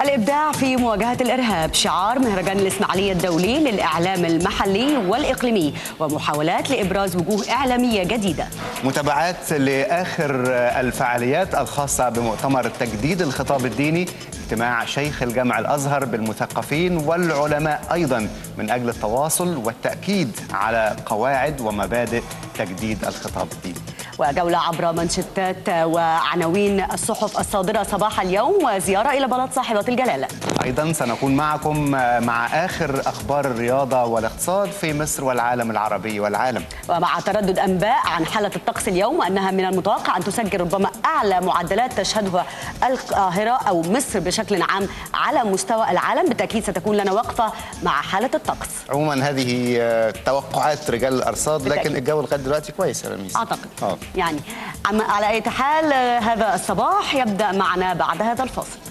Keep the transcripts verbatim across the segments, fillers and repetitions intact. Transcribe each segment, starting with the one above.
الإبداع في مواجهة الإرهاب شعار مهرجان الإسماعيلية الدولي للإعلام المحلي والإقليمي ومحاولات لإبراز وجوه إعلامية جديدة. متابعات لآخر الفعاليات الخاصة بمؤتمر تجديد الخطاب الديني، اجتماع شيخ الجامع الأزهر بالمثقفين والعلماء أيضا من أجل التواصل والتأكيد على قواعد ومبادئ تجديد الخطاب الديني. وجولة عبر منشطات وعناوين الصحف الصادرة صباح اليوم وزيارة إلى بلد صاحبة الجلالة. أيضا سنكون معكم مع آخر أخبار الرياضة والاقتصاد في مصر والعالم العربي والعالم، ومع تردد أنباء عن حالة الطقس اليوم وأنها من المتوقع أن تسجل ربما أعلى معدلات تشهدها القاهرة أو مصر بشكل عام على مستوى العالم. بالتأكيد ستكون لنا وقفة مع حالة الطقس. عموما هذه توقعات رجال الأرصاد، لكن الجو لغاية دلوقتي كويس يا رميس أعتقد. أوه. يعني على أي حال هذا الصباح يبدأ معنا بعد هذا الفصل.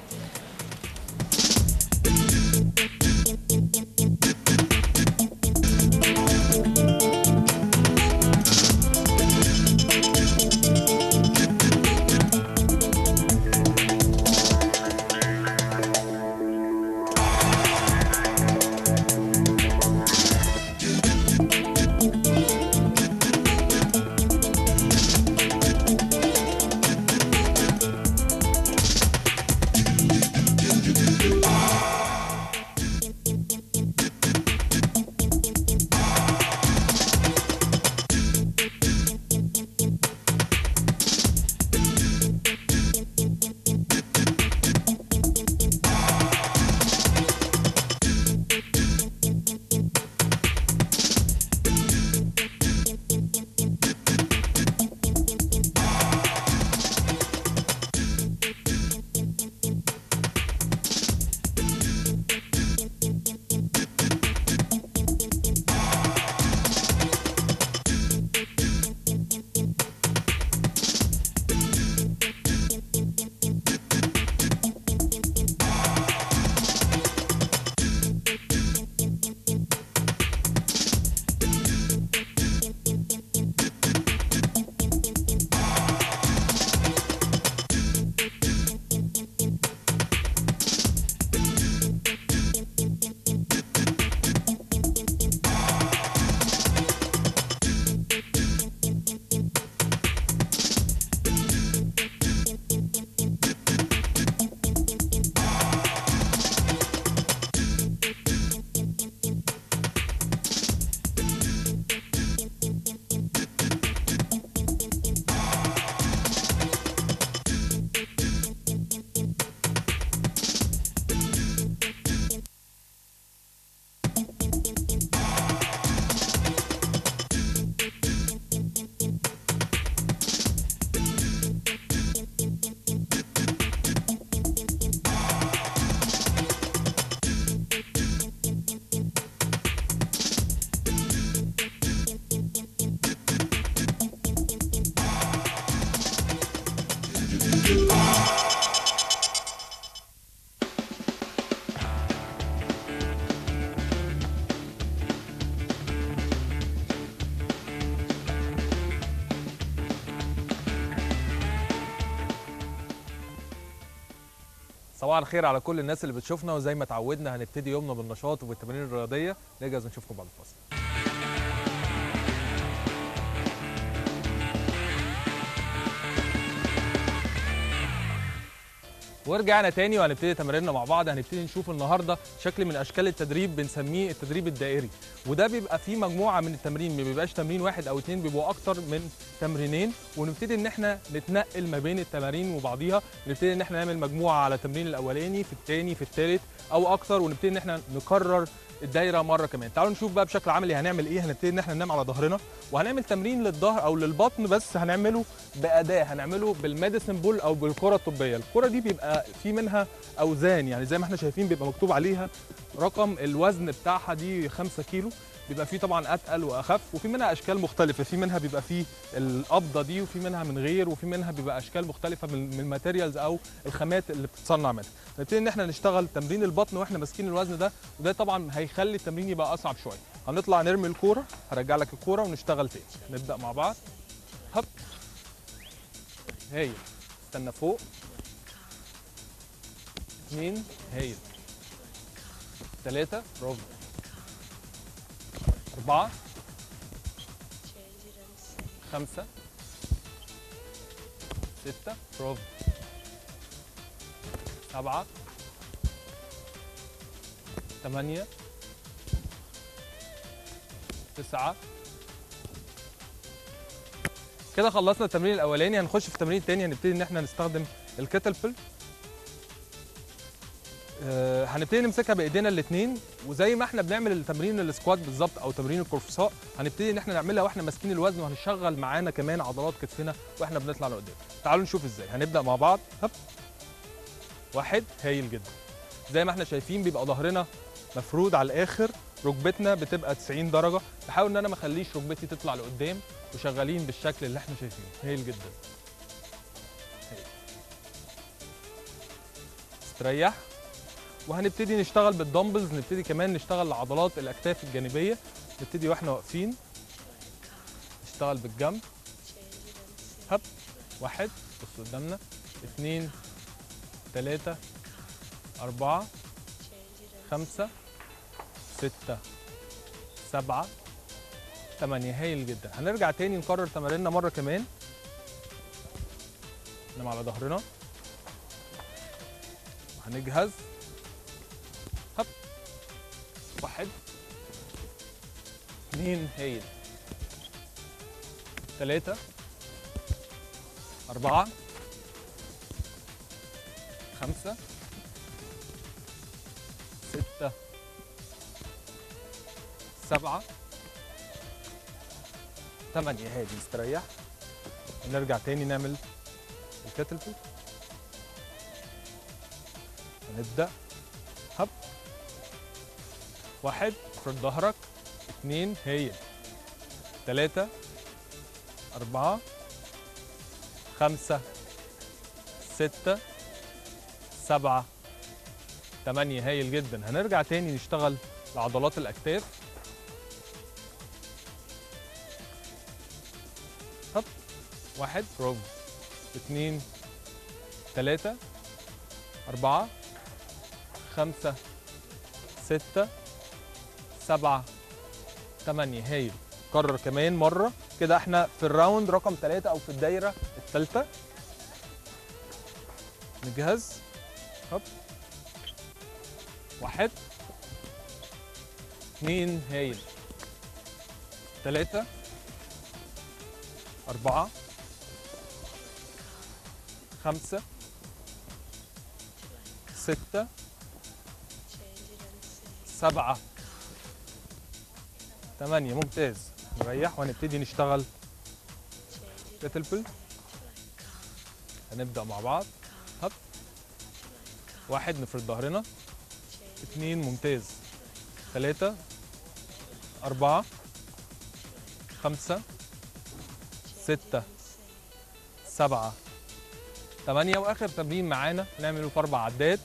صباح الخير على كل الناس اللي بتشوفنا، وزي ما اتعودنا هنبتدي يومنا بالنشاط وبالتمارين الرياضيه. نجهز ونشوفكم بعد الفاصل. ورجعنا تاني وهنبتدي تماريننا مع بعض. هنبتدي نشوف النهارده شكل من اشكال التدريب بنسميه التدريب الدائري، وده بيبقى فيه مجموعه من التمرين، ما بيبقاش تمرين واحد او اتنين، بيبقوا اكتر من تمرينين، ونبتدي ان احنا نتنقل ما بين التمارين وبعضيها. نبتدي ان احنا نعمل مجموعه على التمرين الاولاني في الثاني في الثالث او اكتر، ونبتدي ان احنا نكرر الدايره مره كمان. تعالوا نشوف بقى بشكل عملي هنعمل ايه. هنبتدي ان احنا ننام على ظهرنا، وهنعمل تمرين للظهر او للبطن، بس هنعمله باداه، هنعمله بالميديسن بول او بالكره الطبيه. الكره دي بيبقى في منها اوزان، يعني زي ما احنا شايفين بيبقى مكتوب عليها رقم الوزن بتاعها، دي خمسة كيلو. بيبقى فيه طبعا اتقل واخف، وفي منها اشكال مختلفه، في منها بيبقى فيه القبضه دي، وفي منها من غير، وفي منها بيبقى اشكال مختلفه من الماتيريالز او الخامات اللي بتتصنع منها. نبتدي ان احنا نشتغل تمرين البطن واحنا ماسكين الوزن ده، وده طبعا هيخلي التمرين يبقى اصعب شويه. هنطلع نرمي الكوره، هرجع لك الكوره ونشتغل تاني. نبدا مع بعض. هب، هايل. استنى فوق، اثنين هايل. ثلاثة برافو. أربعة. خمسة. ستة برافو. سبعة. ثمانية. تسعة. كده خلصنا التمرين الاولاني. هنخش في التمرين الثاني. هنبتدي ان احنا نستخدم الكتل. آه هنبتدي نمسكها بايدينا الاثنين، وزي ما احنا بنعمل التمرين السكوات بالظبط او تمرين القرفصاء، هنبتدي ان احنا نعملها واحنا ماسكين الوزن، وهنشغل معانا كمان عضلات كتفنا واحنا بنطلع لقدام. تعالوا نشوف ازاي. هنبدا مع بعض. هب. واحد هايل جدا. زي ما احنا شايفين بيبقى ظهرنا مفرود على الاخر، ركبتنا بتبقى تسعين درجه. بحاول ان انا ما اخليش ركبتي تطلع لقدام، وشغالين بالشكل اللي احنا شايفينه. هايل جدا. هايل. استريح. وهنبتدي نشتغل بالدمبلز. نبتدي كمان نشتغل عضلات الاكتاف الجانبيه. نبتدي واحنا واقفين نشتغل بالجنب. هب. واحد بصوا قدامنا. اثنين. ثلاثة. أربعة. خمسة. ستة. سبعة. ثمانية. هايل جدا. هنرجع تاني نكرر تماريننا مرة كمان. ننام على ظهرنا. وهنجهز. هب. واحد. اثنين هايل. ثلاثة. أربعة. خمسة. ستة. سبعة. ثمانية. هادي نستريح. ونرجع تاني نعمل الكتل بول. هنبدأ. هب. واحد افرد ظهرك. اثنين هايل. ثلاثة. أربعة. خمسة. ستة. سبعة. ثمانية. هايل جدا. هنرجع تاني نشتغل لعضلات الأكتاف. هب. واحد برافو. اثنين. ثلاثة. أربعة. خمسة. ستة. سبعة. ثمانية. هايل. كرر كمان مرة كده. احنا في الراوند رقم ثلاثة أو في الدايرة الثالثة. نجهز. هب. واحد. اثنين هايل. ثلاثة. أربعة. خمسة. ستة. سبعة. ثمانية. ممتاز. نريح وهنبتدي نشتغل كتل بول. هنبدأ مع بعض. هب. واحد نفرد ظهرنا. اثنين ممتاز. ثلاثة. أربعة. خمسة. ستة. سبعة. ثمانية. وآخر تمرين معانا نعمله في أربع عدات.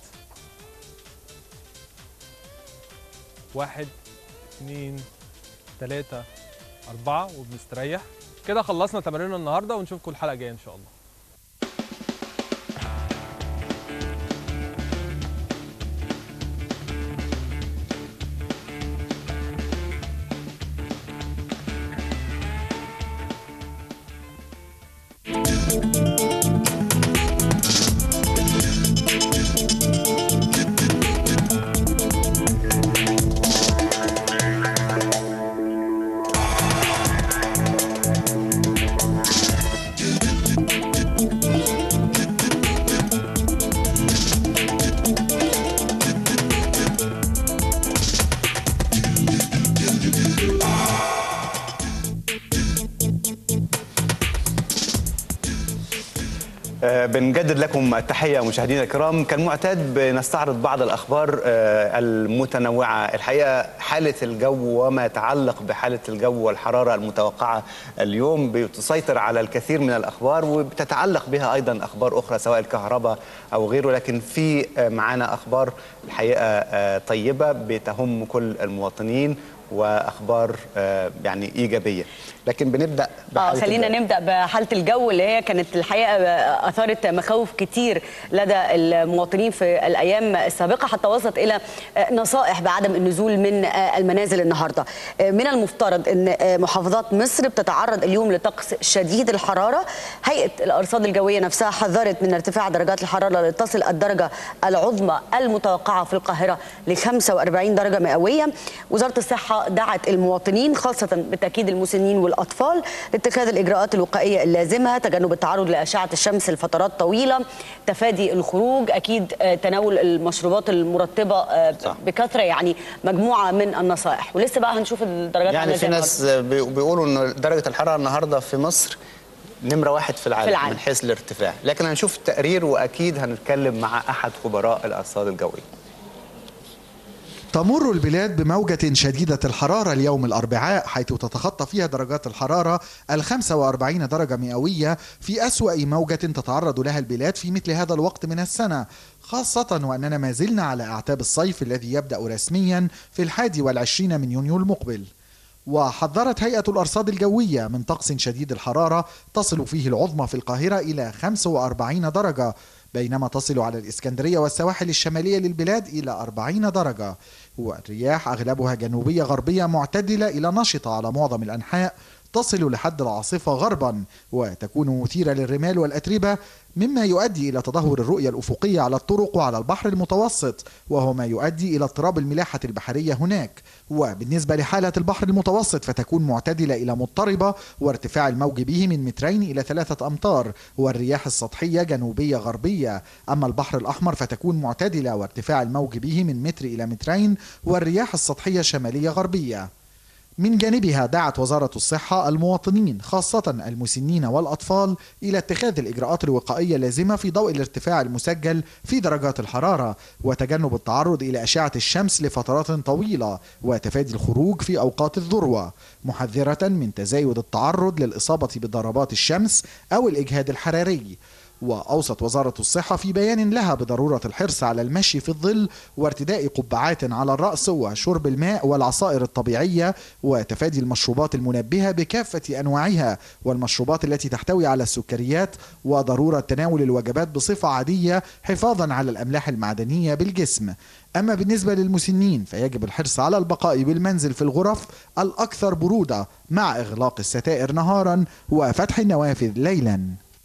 واحد. اثنين. ثلاثة. أربعة. وبنستريح. كده خلصنا تماريننا النهارده، ونشوفكم الحلقة الجاية إن شاء الله. بنجدد لكم التحية مشاهدينا الكرام. كالمعتاد بنستعرض بعض الأخبار المتنوعة. الحقيقة حالة الجو وما يتعلق بحالة الجو والحرارة المتوقعة اليوم بتسيطر على الكثير من الأخبار، وبتتعلق بها أيضا أخبار أخرى سواء الكهرباء أو غيره. لكن في معنا أخبار الحقيقة طيبة بتهم كل المواطنين، وأخبار يعني إيجابية. لكن بنبدا اه خلينا الجو. نبدا بحاله الجو اللي هي كانت الحقيقه اثارت مخاوف كتير لدى المواطنين في الايام السابقه، حتى وصلت الى نصائح بعدم النزول من المنازل النهارده. من المفترض ان محافظات مصر بتتعرض اليوم لطقس شديد الحراره. هيئه الارصاد الجويه نفسها حذرت من ارتفاع درجات الحراره لتصل الدرجه العظمى المتوقعه في القاهره ل خمسة وأربعين درجه مئويه. وزاره الصحه دعت المواطنين خاصه بالتاكيد المسنين والاطفال لاتخاذ الاجراءات الوقائيه اللازمه، تجنب التعرض لاشعه الشمس لفترات طويله، تفادي الخروج، اكيد تناول المشروبات المرطبه بكثره، يعني مجموعه من النصائح. ولسه بقى هنشوف الدرجات. يعني في ناس بيقولوا ان درجه الحراره النهارده في مصر نمره واحد في العالم, في العالم من حيث الارتفاع، لكن هنشوف التقرير واكيد هنتكلم مع احد خبراء الارصاد الجويه. تمر البلاد بموجة شديدة الحرارة اليوم الأربعاء، حيث تتخطى فيها درجات الحرارة الخمسة وأربعين درجة مئوية في أسوأ موجة تتعرض لها البلاد في مثل هذا الوقت من السنة، خاصة وأننا ما زلنا على أعتاب الصيف الذي يبدأ رسميا في الحادي والعشرين من يونيو المقبل. وحذرت هيئة الأرصاد الجوية من طقس شديد الحرارة تصل فيه العظمى في القاهرة إلى خمسة وأربعين درجة، بينما تصل على الإسكندرية والسواحل الشمالية للبلاد إلى أربعين درجة. والرياح أغلبها جنوبية غربية معتدلة إلى نشطة على معظم الأنحاء، تصل لحد العاصفة غربا وتكون مثيرة للرمال والأتربة، مما يؤدي إلى تدهور الرؤية الأفقية على الطرق وعلى البحر المتوسط، وهو ما يؤدي إلى اضطراب الملاحة البحرية هناك. وبالنسبة لحالة البحر المتوسط فتكون معتدلة إلى مضطربة، وارتفاع الموج به من مترين إلى ثلاثة أمتار، والرياح السطحية جنوبية غربية. أما البحر الأحمر فتكون معتدلة، وارتفاع الموج به من متر إلى مترين، والرياح السطحية شمالية غربية. من جانبها دعت وزارة الصحة المواطنين خاصة المسنين والأطفال إلى اتخاذ الإجراءات الوقائية اللازمة في ضوء الارتفاع المسجل في درجات الحرارة، وتجنب التعرض إلى أشعة الشمس لفترات طويلة، وتفادي الخروج في أوقات الذروة، محذرة من تزايد التعرض للإصابة بضربات الشمس أو الإجهاد الحراري. وأوصت وزارة الصحة في بيان لها بضرورة الحرص على المشي في الظل، وارتداء قبعات على الرأس، وشرب الماء والعصائر الطبيعية، وتفادي المشروبات المنبهة بكافة أنواعها والمشروبات التي تحتوي على السكريات، وضرورة تناول الوجبات بصفة عادية حفاظا على الأملاح المعدنية بالجسم. أما بالنسبة للمسنين فيجب الحرص على البقاء بالمنزل في الغرف الأكثر برودة، مع إغلاق الستائر نهارا وفتح النوافذ ليلا.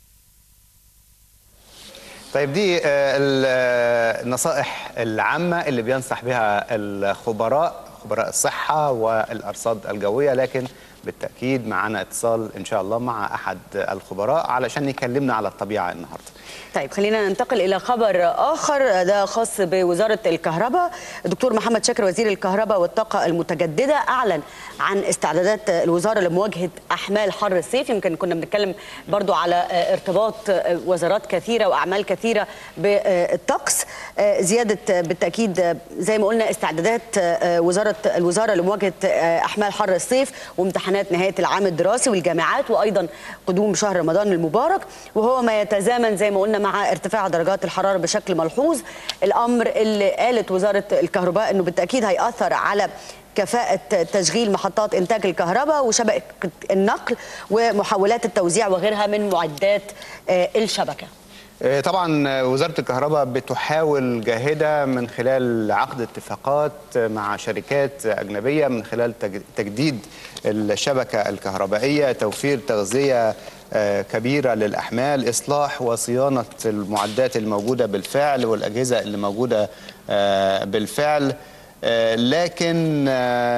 طيب دي النصائح العامة اللي بينصح بها الخبراء خبراء الصحة والأرصاد الجوية، لكن بالتأكيد معنا اتصال إن شاء الله مع أحد الخبراء علشان يكلمنا على الطبيعة النهاردة. طيب خلينا ننتقل إلى خبر آخر، ده خاص بوزارة الكهرباء. الدكتور محمد شاكر وزير الكهرباء والطاقة المتجددة أعلن عن استعدادات الوزارة لمواجهة أحمال حر الصيف. يمكن كنا بنتكلم برضو على ارتباط وزارات كثيرة وأعمال كثيرة بالطقس. زيادة بالتأكيد زي ما قلنا استعدادات وزارة الوزارة لمواجهة أحمال حر الصيف وامتحانات نهاية العام الدراسي والجامعات، وأيضا قدوم شهر رمضان المبارك، وهو ما يتزامن زي ما قلنا مع ارتفاع درجات الحرارة بشكل ملحوظ. الأمر اللي قالت وزارة الكهرباء أنه بالتأكيد هيأثر على كفاءة تشغيل محطات إنتاج الكهرباء وشبكة النقل ومحولات التوزيع وغيرها من معدات الشبكة. طبعا وزارة الكهرباء بتحاول جاهدة من خلال عقد اتفاقات مع شركات أجنبية من خلال تجديد الشبكة الكهربائية، توفير تغذية كبيرة للأحمال، إصلاح وصيانة المعدات الموجودة بالفعل والأجهزة اللي موجودة بالفعل. لكن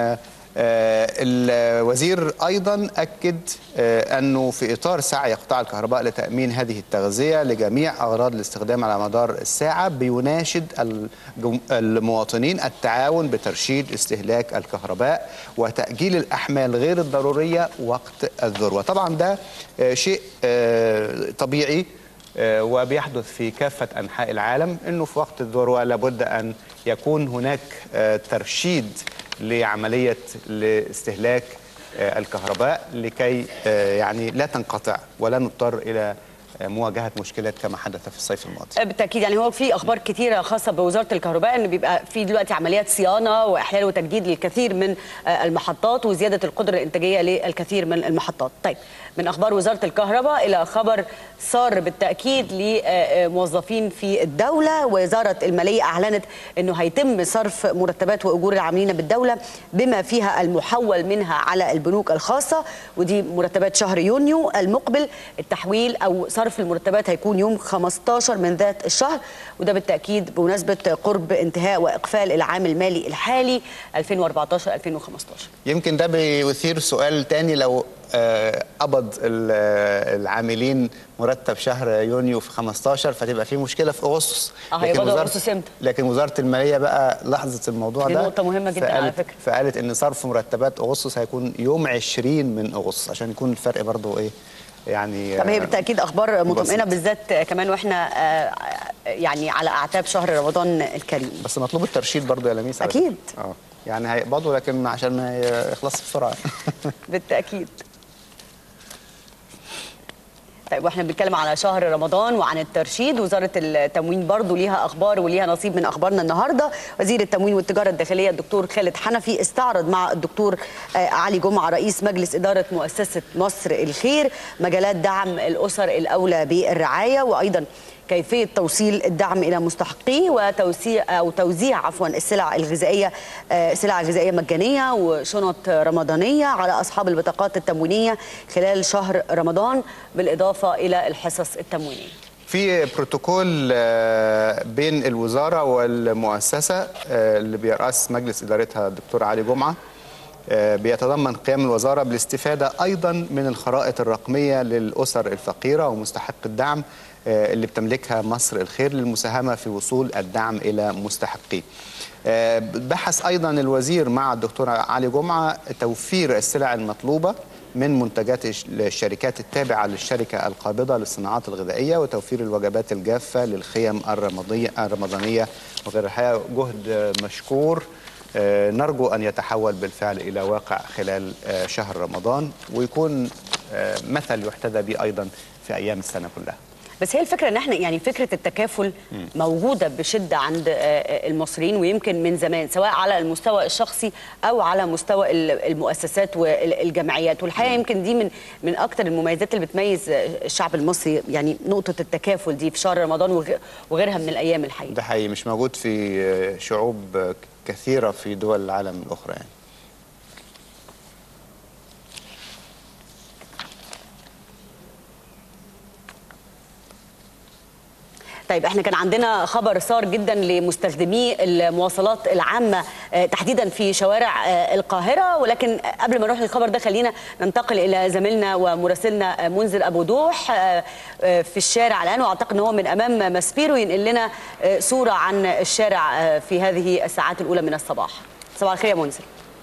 الوزير أيضا أكد أنه في إطار سعي قطاع الكهرباء لتأمين هذه التغذية لجميع أغراض الاستخدام على مدار الساعة، بيناشد المواطنين التعاون بترشيد استهلاك الكهرباء وتأجيل الأحمال غير الضرورية وقت الذروة. طبعا ده شيء طبيعي وبيحدث في كافة أنحاء العالم، أنه في وقت الذروة لابد أن يكون هناك ترشيد لعملية لاستهلاك الكهرباء لكي يعني لا تنقطع ولا نضطر إلى مواجهه مشكلات كما حدث في الصيف الماضي. بالتاكيد يعني هو في اخبار كثيره خاصه بوزاره الكهرباء ان بيبقى في دلوقتي عمليات صيانه واحلال وتجديد للكثير من المحطات وزياده القدره الانتاجيه للكثير من المحطات. طيب من اخبار وزاره الكهرباء الى خبر صار بالتاكيد لموظفين في الدوله. وزاره الماليه اعلنت انه هيتم صرف مرتبات واجور العاملين بالدوله بما فيها المحول منها على البنوك الخاصه، ودي مرتبات شهر يونيو المقبل. التحويل او صرف المرتبات هيكون يوم خمستاشر من ذات الشهر، وده بالتاكيد بمناسبه قرب انتهاء واقفال العام المالي الحالي ألفين وأربعتاشر ألفين وخمستاشر. يمكن ده بيثير سؤال تاني، لو قبض العاملين مرتب شهر يونيو في خمستاشر فتبقى في مشكله في اغسطس. اه هيقبضوا اغسطس امتى؟ لكن وزاره الماليه بقى لاحظت الموضوع دي ده، نقطه مهمه جدا على فكره، فقالت ان صرف مرتبات اغسطس هيكون يوم عشرين من اغسطس عشان يكون الفرق برضو ايه يعني. طب هي بالتاكيد اخبار مطمئنه بالذات كمان واحنا يعني على اعتاب شهر رمضان الكريم. بس مطلوب الترشيد برضو يا لميس. اكيد اه يعني هيقبضوا لكن عشان ما يخلصش بسرعه. بالتاكيد. طيب واحنا بنتكلم على شهر رمضان وعن الترشيد، وزاره التموين برضو ليها اخبار وليها نصيب من اخبارنا النهارده. وزير التموين والتجاره الداخليه الدكتور خالد حنفي استعرض مع الدكتور علي جمعه رئيس مجلس اداره مؤسسه مصر الخير مجالات دعم الاسر الاولى بالرعايه، وايضا كيفيه توصيل الدعم الى مستحقيه وتوزيع او توزيع عفوا السلع الغذائيه سلع غذائيه مجانيه وشنط رمضانيه على اصحاب البطاقات التموينيه خلال شهر رمضان، بالاضافه الى الحصص التموينيه. في بروتوكول بين الوزاره والمؤسسه اللي بيرأس مجلس ادارتها الدكتور علي جمعه بيتضمن قيام الوزاره بالاستفاده ايضا من الخرائط الرقميه للاسر الفقيره ومستحق الدعم اللي بتملكها مصر الخير للمساهمة في وصول الدعم إلى مستحقيه. بحث أيضا الوزير مع الدكتور علي جمعة توفير السلع المطلوبة من منتجات الشركات التابعة للشركة القابضة للصناعات الغذائية وتوفير الوجبات الجافة للخيم الرمضانية وغيرها. الحقيقة جهد مشكور نرجو أن يتحول بالفعل إلى واقع خلال شهر رمضان ويكون مثل يحتذى به أيضا في أيام السنة كلها. بس هي الفكره ان احنا يعني فكره التكافل موجوده بشده عند المصريين ويمكن من زمان، سواء على المستوى الشخصي او على مستوى المؤسسات والجمعيات، والحقيقه يمكن دي من من اكثر المميزات اللي بتميز الشعب المصري، يعني نقطه التكافل دي في شهر رمضان وغيرها من الايام الحقيقه. ده حقيقي مش موجود في شعوب كثيره في دول العالم الاخرى يعني. طيب احنا كان عندنا خبر صار جدا لمستخدمي المواصلات العامه تحديدا في شوارع القاهره، ولكن قبل ما نروح للخبر ده خلينا ننتقل الى زميلنا ومراسلنا منذر ابو دوح في الشارع الان، واعتقد ان هو من امام ماسبيرو ينقل لنا صوره عن الشارع في هذه الساعات الاولى من الصباح. صباح الخير يا منذر.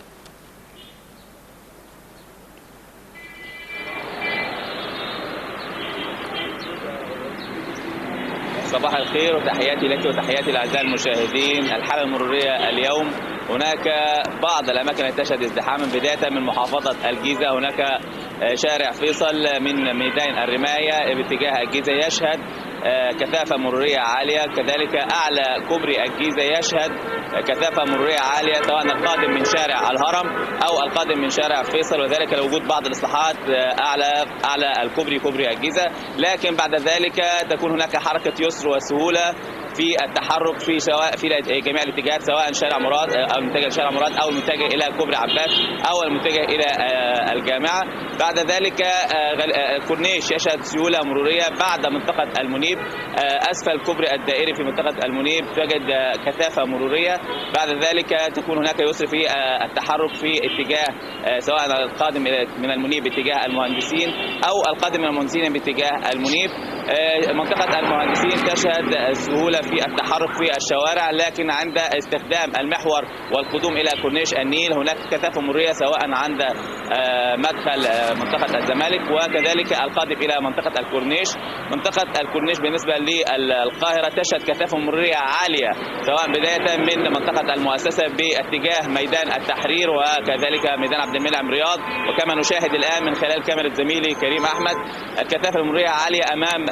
صباح الخير وتحياتي لك وتحياتي لاعزائي المشاهدين. الحاله المروريه اليوم هناك بعض الاماكن التي تشهد ازدحاما بدايه من محافظه الجيزه. هناك شارع فيصل من ميدان الرمايه باتجاه الجيزه يشهد كثافه مروريه عاليه، كذلك اعلى كوبري الجيزه يشهد كثافه مروريه عاليه سواء القادم من شارع الهرم او القادم من شارع فيصل، وذلك لوجود بعض الاصلاحات اعلى اعلى الكوبري كوبري الجيزه، لكن بعد ذلك تكون هناك حركه يسر وسهوله في التحرك في سواء في جميع الاتجاهات، سواء شارع مراد او المتجه لشارع مراد او المتجه الى كوبري عباس او المتجه الى الجامعه. بعد ذلك كورنيش يشهد سيوله مروريه بعد منطقه المنيب، اسفل كوبري الدائري في منطقه المنيب تجد كثافه مروريه. بعد ذلك تكون هناك يسر في التحرك في اتجاه سواء القادم من المنيب باتجاه المهندسين او القادم من المهندسين باتجاه المنيب. منطقه المهندسين تشهد سهوله في التحرك في الشوارع، لكن عند استخدام المحور والقدوم الى كورنيش النيل هناك كثافه مروريه سواء عند مدخل منطقه الزمالك وكذلك القادم الى منطقه الكورنيش. منطقه الكورنيش بالنسبه للقاهره تشهد كثافه مروريه عاليه سواء بدايه من منطقه المؤسسه باتجاه ميدان التحرير وكذلك ميدان عبد المنعم رياض، وكما نشاهد الان من خلال كاميرا زميلي كريم احمد الكثافه المروريه عاليه امام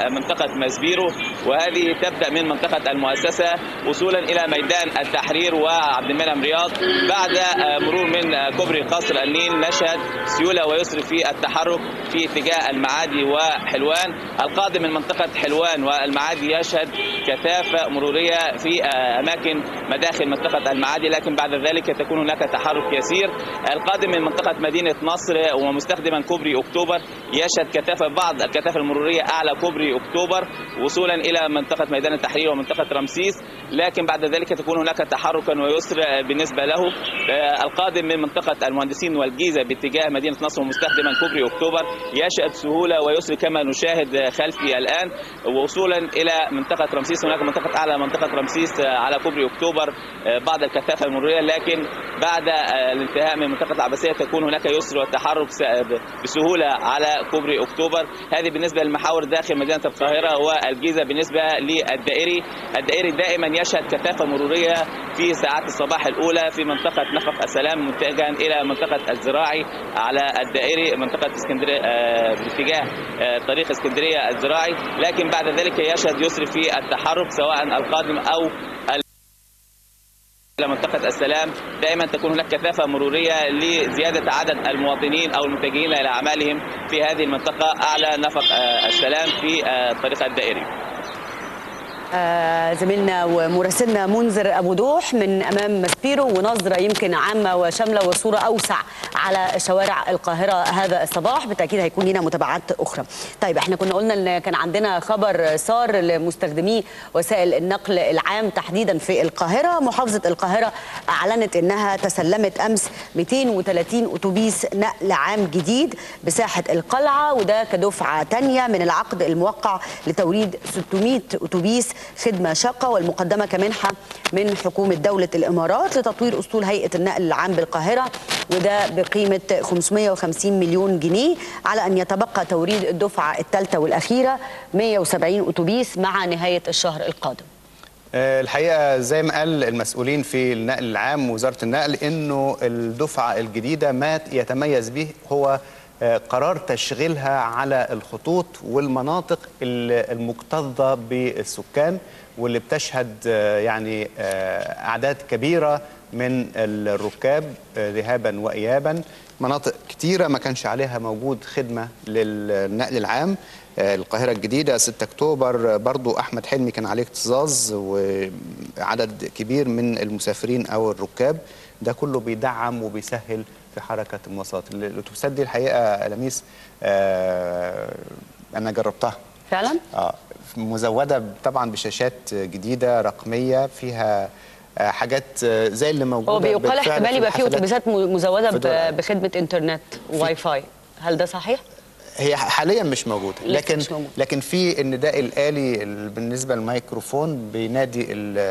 منطقة ماسبيرو، وهذه تبدأ من منطقة المؤسسة وصولا إلى ميدان التحرير وعبد المنعم رياض. بعد مرور من كوبري قصر النيل نشهد سيولة ويسر في التحرك في اتجاه المعادي وحلوان. القادم من منطقة حلوان والمعادي يشهد كثافة مرورية في أماكن مداخل منطقة المعادي، لكن بعد ذلك تكون هناك تحرك يسير. القادم من منطقة مدينة نصر ومستخدما كوبري أكتوبر يشهد كثافة بعض الكثافة المرورية أعلى كوبري أكتوبر وصولا إلى منطقة ميدان التحرير ومنطقة رمسيس، لكن بعد ذلك تكون هناك تحركا ويسر بالنسبة له. القادم من منطقة المهندسين والجيزة باتجاه مدينة نصر ومستخدما كوبري أكتوبر يشهد سهولة ويسر كما نشاهد خلفي الآن، وصولا إلى منطقة رمسيس هناك منطقة أعلى منطقة رمسيس على كوبري أكتوبر بعض الكثافة المرورية، لكن بعد الانتهاء من منطقة العباسية تكون هناك يسر والتحرك بسهولة على كوبري أكتوبر. هذه بالنسبة للمحاور داخل مدينة القاهرة والجيزة. بالنسبة للدائري، الدائري دائما يشهد كثافة مرورية في ساعات الصباح الأولى في منطقة نفق السلام متجها إلى منطقة الزراعي على الدائري منطقة اسكندرية باتجاه طريق اسكندرية الزراعي، لكن بعد ذلك يشهد يسر في التحرك سواء القادم أو إلى منطقة السلام. دائما تكون هناك كثافة مرورية لزيادة عدد المواطنين أو المتجهين إلى أعمالهم في هذه المنطقة أعلى نفق السلام في الطريق الدائري. آه زميلنا ومراسلنا منذر أبو دوح من أمام ماسبيرو، ونظرة يمكن عامة وشاملة وصورة أوسع على شوارع القاهرة هذا الصباح. بالتأكيد هيكون لنا متابعات أخرى. طيب احنا كنا قلنا ان كان عندنا خبر صار لمستخدمي وسائل النقل العام تحديدا في القاهرة. محافظة القاهرة أعلنت انها تسلمت أمس مئتين وثلاثين أتوبيس نقل عام جديد بساحة القلعة، وده كدفعة تانية من العقد الموقع لتوريد ستمئة أتوبيس خدمة شاقة والمقدمة كمنحة من حكومة دولة الإمارات لتطوير أسطول هيئة النقل العام بالقاهرة، وده بقيمة خمسمئة وخمسين مليون جنيه، على أن يتبقى توريد الدفعة الثالثة والأخيرة مئة وسبعين أتوبيس مع نهاية الشهر القادم. الحقيقة زي ما قال المسؤولين في النقل العام وزارة النقل إنه الدفعة الجديدة ما يتميز به هو قرار تشغيلها على الخطوط والمناطق المكتظة بالسكان واللي بتشهد يعني أعداد كبيرة من الركاب ذهابا وإيابا. مناطق كتيرة ما كانش عليها موجود خدمة للنقل العام. القاهرة الجديدة ستة أكتوبر برضو أحمد حلمي كان عليه اكتظاظ وعدد كبير من المسافرين أو الركاب. ده كله بيدعم وبيسهل في حركة المواصلات. الأتوبيسات دي الحقيقة لميس آه أنا جربتها فعلا؟ آه مزودة طبعا بشاشات جديدة رقمية فيها آه حاجات زي اللي موجودة. هو بيقال احتمال يبقى فيه أتوبيسات مزودة بخدمة إنترنت وواي فاي، هل ده صحيح؟ هي حاليا مش موجوده، لكن مش موجود. لكن في النداء الآلي بالنسبه للميكروفون بينادي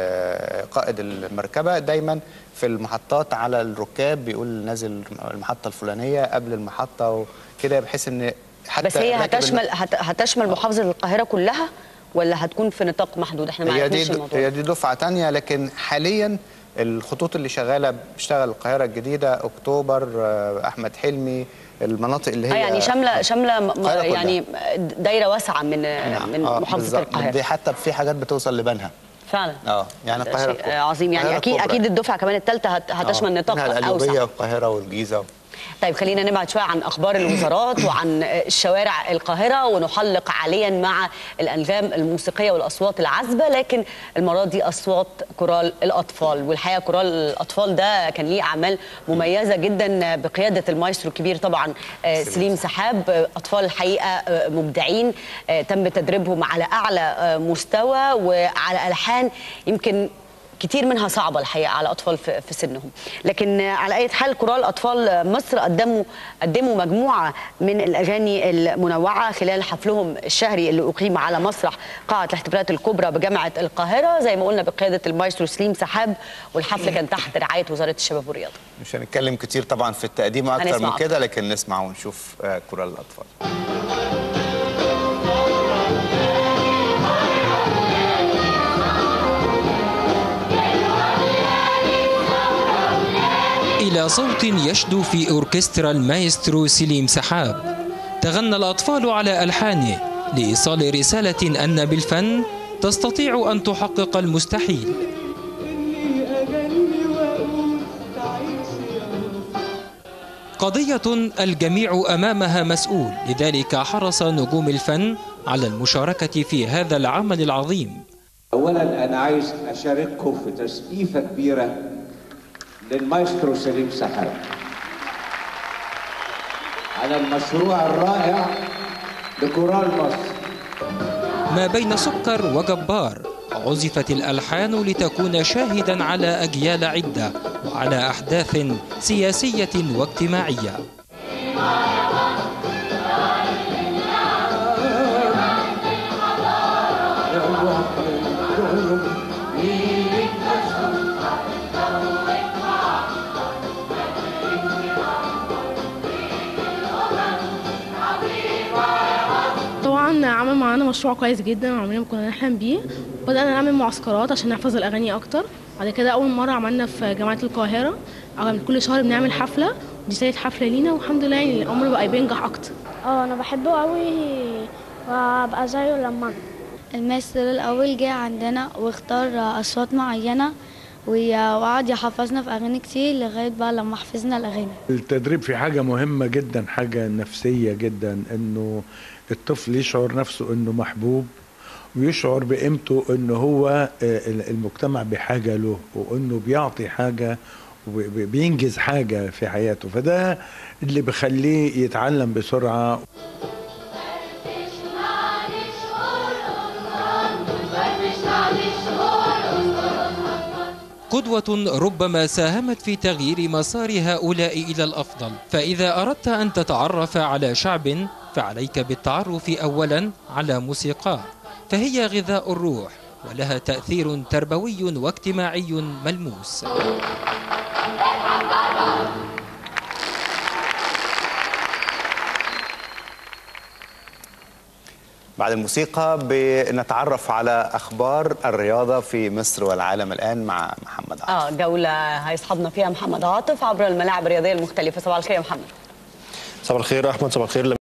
قائد المركبه دايما في المحطات على الركاب، بيقول نازل المحطه الفلانيه قبل المحطه وكده، بحيث ان حتى بس هي هتشمل هتشمل محافظه القاهره كلها ولا هتكون في نطاق محدود؟ احنا ما عرفناش الموضوع. هي دي دفعه ثانيه، لكن حاليا الخطوط اللي شغاله بتشتغل القاهره الجديده، اكتوبر، احمد حلمي، المناطق اللي هي آه يعني شامله شامله يعني دايره واسعه من نعم. من آه محافظه القاهره دي، حتى في حاجات بتوصل لبنها فعلا. اه يعني القاهره شيء عظيم يعني. اكيد كبرى. اكيد الدفعه كمان الثالثه هتشمل نطاق اوسع. القليوبيه والقاهره والجيزه. طيب خلينا نبعد شويه عن اخبار الوزارات وعن شوارع القاهره ونحلق حاليا مع الانغام الموسيقيه والاصوات العذبه، لكن المره دي اصوات كورال الاطفال. والحقيقه كورال الاطفال ده كان ليه اعمال مميزه جدا بقياده المايسترو الكبير طبعا سليم سحاب. اطفال الحقيقه مبدعين، تم تدريبهم على اعلى مستوى وعلى الحان يمكن كتير منها صعبة الحقيقة على أطفال في سنهم. لكن على أي حال كورال أطفال مصر قدموا قدموا مجموعة من الأغاني المنوعة خلال حفلهم الشهري اللي أقيم على مسرح قاعة الاحتفالات الكبرى بجامعة القاهرة زي ما قلنا بقيادة المايسترو سليم سحاب، والحفل كان تحت رعاية وزارة الشباب والرياضة. مش هنتكلم كتير طبعا في التقديم أكتر من كده، لكن نسمع ونشوف كورال الأطفال. إلى صوت يشدو في أوركسترا المايسترو سليم سحاب، تغنى الأطفال على ألحانه لإيصال رسالة أن بالفن تستطيع أن تحقق المستحيل. قضية الجميع أمامها مسؤول، لذلك حرص نجوم الفن على المشاركة في هذا العمل العظيم. أولا أنا عايز أشارككم في تسقيفة كبيرة للمايسترو سليم سحاب على المشروع الرائع لكورال مصر. ما بين سكر وجبار عزفت الألحان لتكون شاهدا على أجيال عدة وعلى أحداث سياسية واجتماعية. طبعا عمل معانا مشروع كويس جدا عمرنا ما كنا نحلم بيه. بدأنا نعمل معسكرات عشان نحفظ الأغاني أكتر. بعد كده أول مرة عملنا في جامعة القاهرة، كل شهر بنعمل حفلة، دي ثالث حفلة لينا والحمد لله يعني الأمر بقى بينجح أكتر. اه أنا بحبه قوي وأبقى زيه لما الماستر الأول جه عندنا واختار أصوات معينة وقعد يحفظنا في أغاني كتير لغاية بقى لما حفظنا الأغاني. التدريب في حاجة مهمة جدا، حاجة نفسية جدا، إنه الطفل يشعر نفسه إنه محبوب ويشعر بقيمته، إنه هو المجتمع بحاجة له وإنه بيعطي حاجة وبينجز حاجة في حياته، فده اللي بيخليه يتعلم بسرعة. قدوة ربما ساهمت في تغيير مسار هؤلاء إلى الأفضل. فإذا أردت أن تتعرف على شعب فعليك بالتعرف أولا على موسيقاه، فهي غذاء الروح ولها تأثير تربوي واجتماعي ملموس. بعد الموسيقى بنتعرف على أخبار الرياضة في مصر والعالم الآن مع محمد عاطف. اه جولة هيصحبنا فيها محمد عاطف عبر الملاعب الرياضية المختلفة. صباح الخير يا محمد. صباح الخير أحمد. صباح الخير.